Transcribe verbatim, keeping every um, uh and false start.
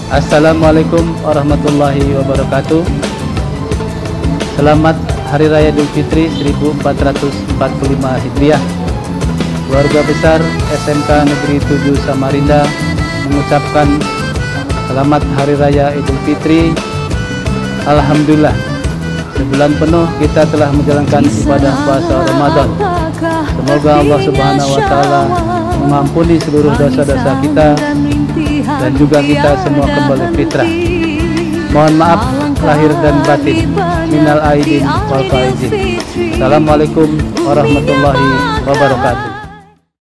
Assalamualaikum warahmatullahi wabarakatuh. Selamat Hari Raya Idul Fitri seribu empat ratus empat puluh lima Hijriah. Keluarga besar S M K Negeri tujuh Samarinda mengucapkan selamat Hari Raya Idul Fitri. Alhamdulillah, sebulan penuh kita telah menjalankan ibadah puasa Ramadan. Semoga Allah Subhanahu wa taala mengampuni seluruh dosa-dosa kita dan juga kita semua kembali fitrah. Mohon maaf lahir dan batin. Minal aidin wal faizin. Assalamualaikum warahmatullahi wabarakatuh.